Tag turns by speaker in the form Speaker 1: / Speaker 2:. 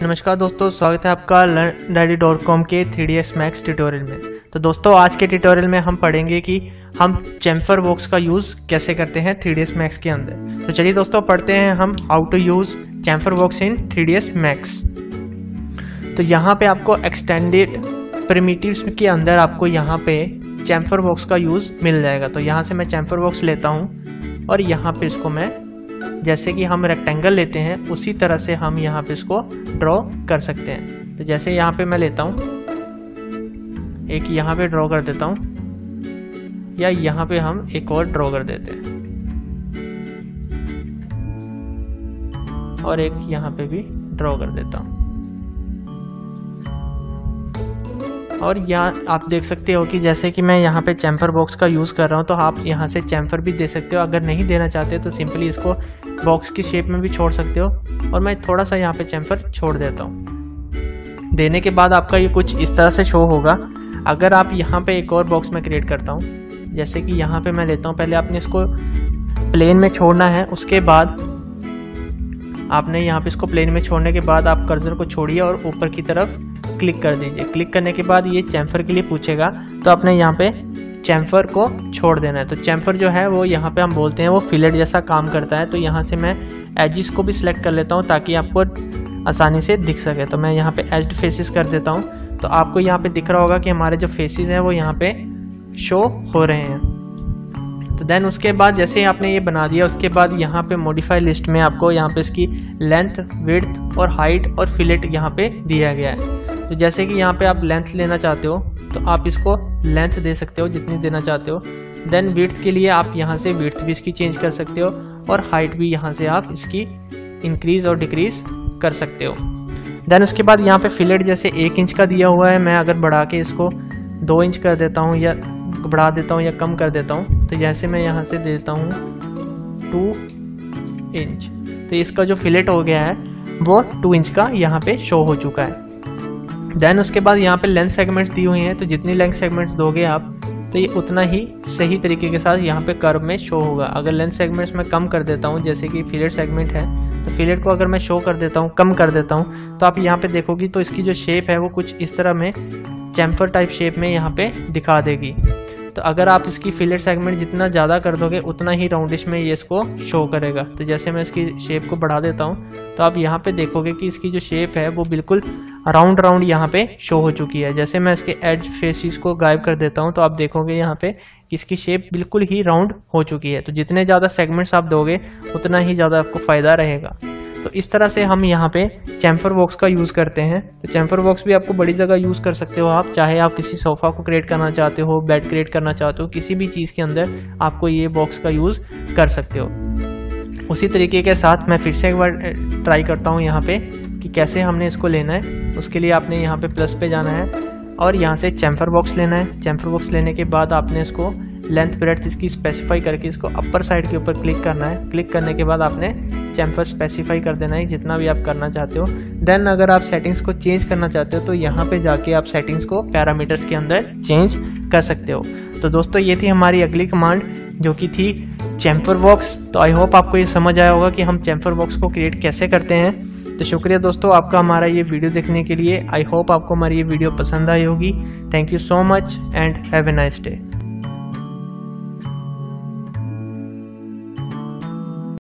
Speaker 1: नमस्कार दोस्तों, स्वागत है आपका LearnDaddy.com के 3ds Max ट्यूटोरियल में। तो दोस्तों आज के ट्यूटोरियल में हम पढ़ेंगे कि हम चैम्फर बॉक्स का यूज़ कैसे करते हैं 3ds Max के अंदर। तो चलिए दोस्तों पढ़ते हैं हम how to use chamfer box in 3ds Max। तो यहाँ पे आपको एक्सटेंडेड प्रिमिटिव्स के अंदर आपको यहाँ पे चैम्फर बॉक्स का यूज़ मिल जाएगा। तो यहाँ से मैं चैम्फर बॉक्स लेता हूँ और यहाँ पे इसको मैं जैसे कि हम रेक्टेंगल लेते हैं उसी तरह से हम यहाँ पे इसको ड्रॉ कर सकते हैं। तो जैसे यहाँ पे मैं लेता हूँ, एक यहाँ पे ड्रॉ कर देता हूँ, या यहाँ पे हम एक और ड्रॉ कर देते हैं और एक यहाँ पे भी ड्रॉ कर देता हूँ। और यहाँ आप देख सकते हो कि जैसे कि मैं यहाँ पे चैम्फर बॉक्स का यूज़ कर रहा हूँ, तो आप यहाँ से चैम्फर भी दे सकते हो। अगर नहीं देना चाहते तो सिंपली इसको बॉक्स की शेप में भी छोड़ सकते हो। और मैं थोड़ा सा यहाँ पे चैम्फर छोड़ देता हूँ। देने के बाद आपका ये कुछ इस तरह से शो होगा। अगर आप यहाँ पे एक और बॉक्स मैं क्रिएट करता हूँ, जैसे कि यहाँ पे मैं लेता हूँ, पहले आपने इसको प्लेन में छोड़ना है। उसके बाद आपने यहाँ पे इसको प्लेन में छोड़ने के बाद आप कर्सर को छोड़िए और ऊपर की तरफ क्लिक कर दीजिए। क्लिक करने के बाद ये चैम्फर के लिए पूछेगा, तो आपने यहाँ पे चैम्फर को छोड़ देना है। तो चैम्फर जो है वो यहाँ पे हम बोलते हैं वो फिलेट जैसा काम करता है। तो यहाँ से मैं एजिस को भी सिलेक्ट कर लेता हूँ ताकि आपको आसानी से दिख सके। तो मैं यहाँ पे एज्ड फेसेस कर देता हूँ। तो आपको यहाँ पे दिख रहा होगा कि हमारे जो फेसेस हैं वो यहाँ पे शो हो रहे हैं। तो देन उसके बाद जैसे ही आपने ये बना दिया, उसके बाद यहाँ पे मॉडिफाई लिस्ट में आपको यहाँ पे इसकी लेंथ, विड्थ और हाइट और फिलेट यहाँ पे दिया गया है। तो जैसे कि यहाँ पे आप लेंथ लेना चाहते हो तो आप इसको लेंथ दे सकते हो जितनी देना चाहते हो। देन विड्थ के लिए आप यहाँ से विड्थ भी इसकी चेंज कर सकते हो और हाइट भी यहाँ से आप इसकी इंक्रीज और डिक्रीज कर सकते हो। देन उसके बाद यहाँ पे फिलेट जैसे 1 इंच का दिया हुआ है, मैं अगर बढ़ा के इसको 2 इंच कर देता हूँ या बढ़ा देता हूँ या कम कर देता हूँ, तो जैसे मैं यहाँ से देता हूँ 2 इंच, तो इसका जो फिलेट हो गया है वो 2 इंच का यहाँ पे शो हो चुका है। देन उसके बाद यहाँ पे लेंथ सेगमेंट्स दी हुई हैं। तो जितनी लेंथ सेगमेंट्स दोगे आप तो ये उतना ही सही तरीके के साथ यहाँ पे कर्व में शो होगा। अगर लेंथ सेगमेंट्स मैं कम कर देता हूँ, जैसे कि फिलेट सेगमेंट है, तो फिलेट को अगर मैं शो कर देता हूँ, कम कर देता हूँ, तो आप यहाँ पे देखोगी तो इसकी जो शेप है वो कुछ इस तरह में चैम्फर टाइप शेप में यहाँ पे दिखा देगी। तो अगर आप इसकी फिलेट सेगमेंट जितना ज़्यादा कर दोगे उतना ही राउंडिश में ये इसको शो करेगा। तो जैसे मैं इसकी शेप को बढ़ा देता हूँ तो आप यहाँ पे देखोगे कि इसकी जो शेप है वो बिल्कुल राउंड यहाँ पे शो हो चुकी है। जैसे मैं इसके एज फेसेस को गायब कर देता हूँ तो आप देखोगे यहाँ पे कि इसकी शेप बिल्कुल ही राउंड हो चुकी है। तो जितने ज़्यादा सेगमेंट्स आप दोगे उतना ही ज़्यादा आपको फ़ायदा रहेगा। तो इस तरह से हम यहाँ पे चैम्फर बॉक्स का यूज़ करते हैं। तो चैम्फर बॉक्स भी आपको बड़ी जगह यूज़ कर सकते हो आप, चाहे आप किसी सोफ़ा को क्रिएट करना चाहते हो, बेड क्रिएट करना चाहते हो, किसी भी चीज़ के अंदर आपको ये बॉक्स का यूज़ कर सकते हो। उसी तरीके के साथ मैं फिर से एक बार ट्राई करता हूँ यहाँ पे कि कैसे हमने इसको लेना है। उसके लिए आपने यहाँ पे प्लस पे जाना है और यहाँ से चैम्फर बॉक्स लेना है। चैम्फर बॉक्स लेने के बाद आपने इसको लेंथ ब्रेड्थ इसकी स्पेसिफाई करके इसको अपर साइड के ऊपर क्लिक करना है। क्लिक करने के बाद आपने चैम्फर स्पेसिफाई कर देना है जितना भी आप करना चाहते हो। देन अगर आप सेटिंग्स को चेंज करना चाहते हो तो यहाँ पे जाके आप सेटिंग्स को पैरामीटर्स के अंदर चेंज कर सकते हो। तो दोस्तों ये थी हमारी अगली कमांड जो कि थी चैम्फर बॉक्स। तो आई होप आपको ये समझ आया होगा कि हम चैम्फर बॉक्स को क्रिएट कैसे करते हैं। तो शुक्रिया दोस्तों आपका हमारा ये वीडियो देखने के लिए। आई होप आपको हमारी ये वीडियो पसंद आई होगी। Thank you so much and have a nice day.